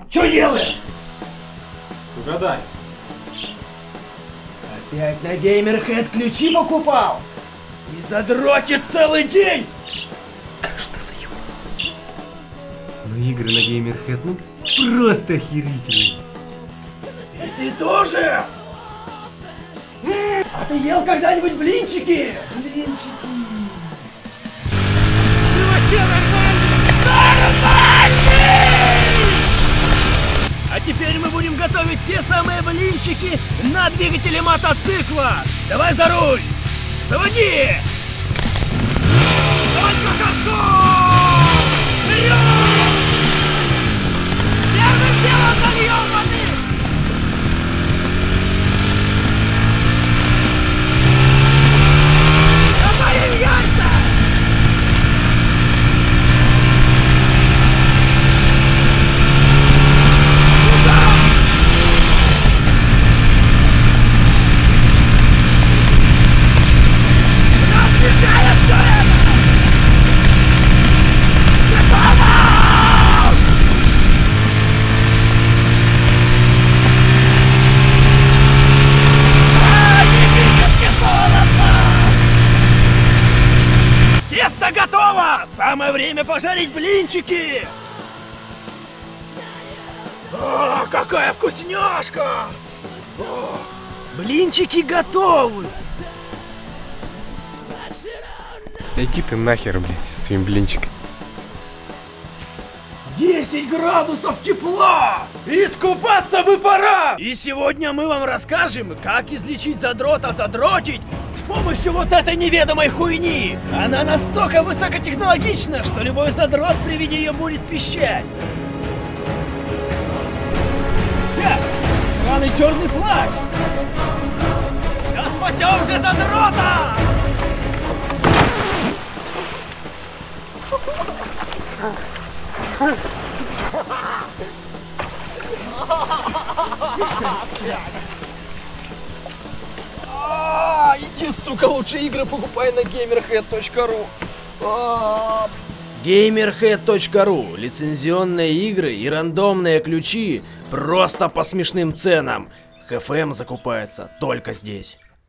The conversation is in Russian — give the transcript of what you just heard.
Что делаешь? Угадай. Опять на Геймерхед ключи покупал? И задротит целый день! Что за юмор? Ну игры на Геймерхед, ну просто охерительные. И ты тоже? А ты ел когда-нибудь блинчики? Блинчики. А теперь мы будем готовить те самые блинчики на двигателе мотоцикла. Давай за руль! Заводи! Давай кататься! Вперед! Первым делом нальем воды! Добавим яйца! Тесто готово! Самое время пожарить блинчики! О, какая вкусняшка! О, блинчики готовы! Иди ты нахер, блядь, со своим блинчиком. 10 градусов тепла! Искупаться бы пора! И сегодня мы вам расскажем, как излечить задрота задротить с помощью вот этой неведомой хуйни! Она настолько высокотехнологична, что любой задрот при виде ее будет пищать! Сраный черный плащ! Да спасем же задрота! Иди, сука, лучше игры покупай на gamerhead.ru. Gamerhead.ru. Лицензионные игры и рандомные ключи просто по смешным ценам. ХФМ закупается только здесь.